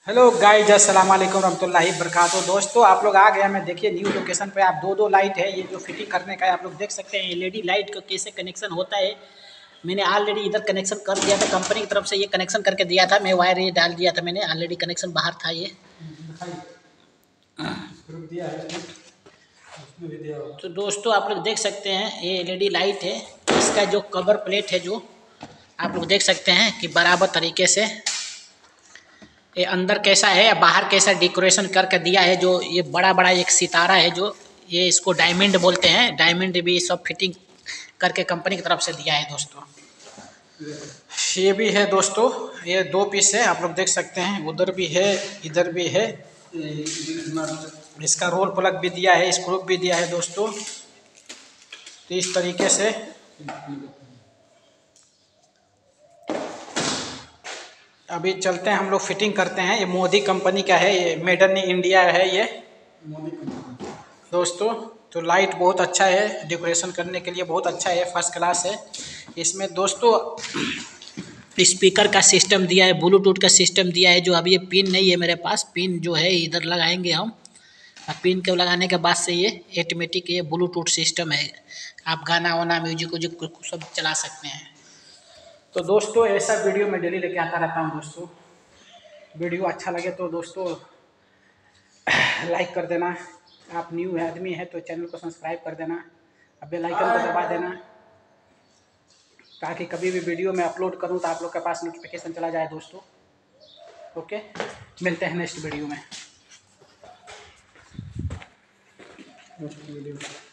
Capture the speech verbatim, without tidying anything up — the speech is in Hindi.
हेलो गाइज, अस्सलाम वालेकुम रहमतुल्लाहि बरकातहू। दोस्तों आप लोग आ गया मैं देखिए न्यू लोकेशन पे। आप दो दो लाइट है, ये जो फिटिंग करने का है आप लोग देख सकते हैं। एलईडी लाइट का कैसे कनेक्शन होता है, मैंने ऑलरेडी इधर कनेक्शन कर दिया था। कंपनी की तरफ से ये कनेक्शन करके दिया था, मैं वायर ये डाल दिया था मैंने। ऑलरेडी कनेक्शन बाहर था ये दिया है उसमें भी दिया। तो दोस्तों आप लोग देख सकते हैं ये एलईडी लाइट है। इसका जो कवर प्लेट है जो आप लोग देख सकते हैं कि बराबर तरीके से ये अंदर कैसा है या बाहर कैसा डेकोरेशन करके दिया है। जो ये बड़ा बड़ा एक सितारा है, जो ये इसको डायमंड बोलते हैं, डायमंड भी सब फिटिंग करके कंपनी की तरफ से दिया है दोस्तों। ये भी है दोस्तों, ये दो पीस है आप लोग देख सकते हैं। उधर भी है इधर भी है। इसका रोल प्लग भी दिया है, स्क्रू भी दिया है दोस्तों। तो इस तरीके से अभी चलते हैं हम लोग फिटिंग करते हैं। ये मोदी कंपनी का है, ये मेड इन इंडिया है ये दोस्तों। तो लाइट बहुत अच्छा है, डेकोरेशन करने के लिए बहुत अच्छा है, फर्स्ट क्लास है। इसमें दोस्तों स्पीकर का सिस्टम दिया है, ब्लूटूथ का सिस्टम दिया है। जो अभी ये पिन नहीं है मेरे पास, पिन जो है इधर लगाएंगे हम। पिन को लगाने के बाद से ये ऑटोमेटिक ये ब्लूटूथ सिस्टम है, आप गाना वाना म्यूजिक व्यूजिक सब चला सकते हैं। तो दोस्तों ऐसा वीडियो मैं डेली लेके आता रहता हूँ दोस्तों। वीडियो अच्छा लगे तो दोस्तों लाइक कर देना। आप न्यू आदमी है तो चैनल को सब्सक्राइब कर देना, अब बेल आइकन को दबा देना, ताकि कभी भी वीडियो में अपलोड करूँ तो आप लोग के पास नोटिफिकेशन चला जाए दोस्तों। ओके, मिलते हैं नेक्स्ट वीडियो में।